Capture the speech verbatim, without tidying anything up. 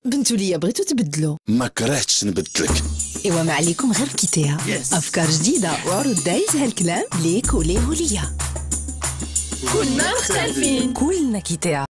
بنتو ليا بغيتو تبدلو. ما كرهتش نبدلك. ايوا ما عليكم غير كيتيا. yes. افكار جديده وعروض دايز هالكلام ليك وليه وليا. كلنا مختلفين. كلنا كيتيا.